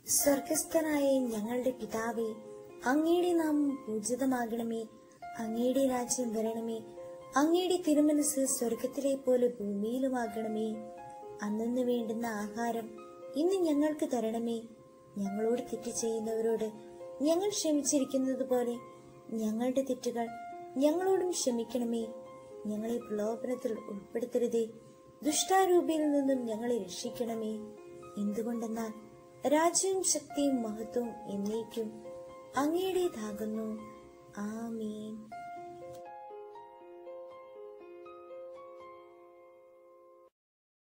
സ്വർഗസ്ഥനായ ഞങ്ങളുടെ പിതാവേ, അങ്ങയുടെ നാമം പൂജിതമാകണമേ. അങ്ങയുടെ രാജ്യം വരണമേ. അങ്ങയുടെ തിരുമനസ് സ്വർഗത്തിലെ പോലെ ഭൂമിയിലുമാകണമേ. അന്നു വേണ്ടുന്ന ആഹാരം ഇന്ന് ഞങ്ങൾക്ക് തരണമേ. ഞങ്ങളോട് തെറ്റ് ചെയ്യുന്നവരോട് ഞങ്ങൾ ക്ഷമിച്ചിരിക്കുന്നത് പോലെ ഞങ്ങളുടെ തെറ്റുകൾ ഞങ്ങളോടും ക്ഷമിക്കണമേ. ഞങ്ങളെ പ്രലോഭനത്തിൽ ഉൾപ്പെടുത്തരുതേ, ദുഷ്ടാരൂപിയിൽ നിന്നും ഞങ്ങളെ രക്ഷിക്കണമേ. എന്തുകൊണ്ടെന്നാൽ രാജ്യവും ശക്തിയും മഹത്വവും എന്നേക്കും അങ്ങയുടേതാകുന്നു. ആമേൻ.